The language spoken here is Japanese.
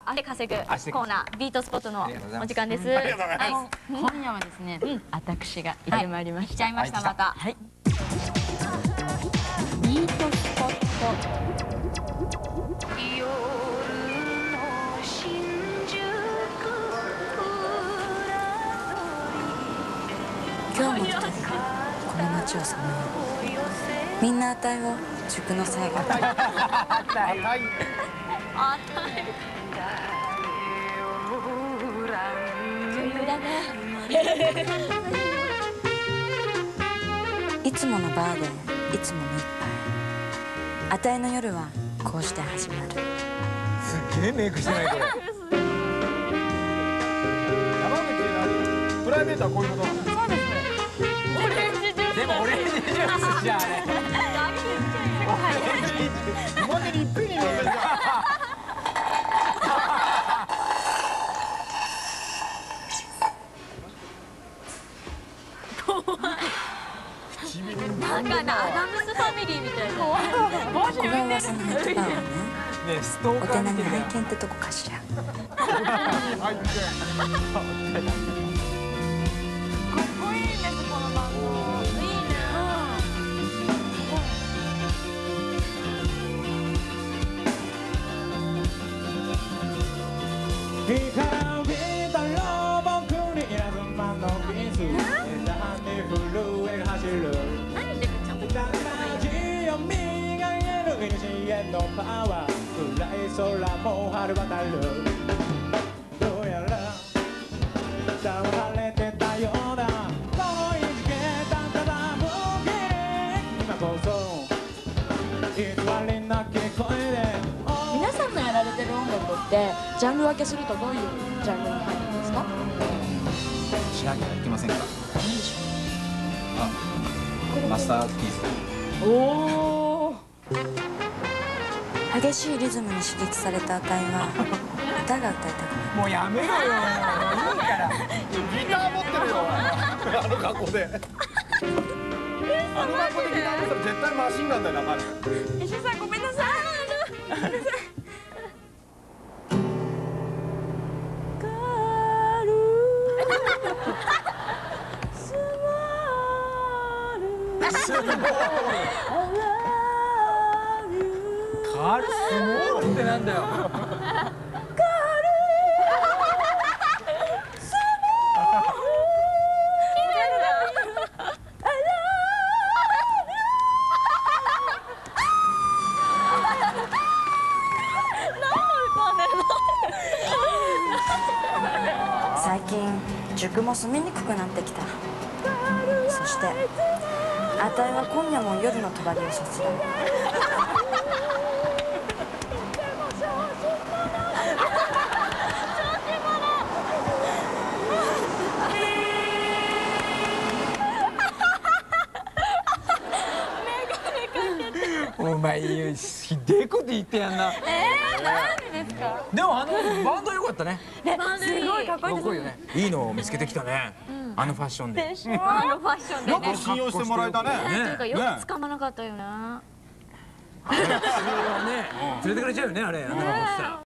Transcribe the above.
汗稼ぐコーナー、ビートスポットのお時間です。はい、 今夜はですね、私が行ってまいりました。 来ちゃいました、また。 はい。ビートスポット。 今日も一人この街をさまよう。みんなあたいを塾の最後。 あたい。女優だね。 いつものバーでいつもの一杯。あたいの夜はこうして始まる。 すっげえメイクしてないこれ。山口プライベートはこういうことなの？ そうです。オレンジジュース。 でもオレンジジュースじゃあれ。おまけにいっぺんに飲んでるじゃん。 なんかアダムスファミリーみたいな。 これは噂のヘッドバーはね。 ねストーお手並みカーみたいな。 拝見ってとこかしら。 皆さんのやられてる音楽ってジャンル分けするとどういうジャンルに入るんですか？ しなきゃいけませんか。あ、マスターピース。 おお。 激しいリズムに刺激されたあたいは歌が歌いたくなる。 もうやめろよ。いいから。ギター持ってるよ。あの格好で。あの格好でギター持ったら絶対マシンガンだよな。 石井さんごめんなさい。ごめんなさい。 カルスモールってなんだよ。 最近塾も住みにくくなってきた。そしてあたいは今夜も夜の帳をさすらう。 お前ひでえこと言ってやんな。 なんでですか。 でもバンド良かったね。 すごいかっこいいですよね。いいのを見つけてきたね。あのファッションで。 あのファッションでね。 信用してもらえたね。 というかよく掴まなかったよな。 連れてかれちゃうよねあれ。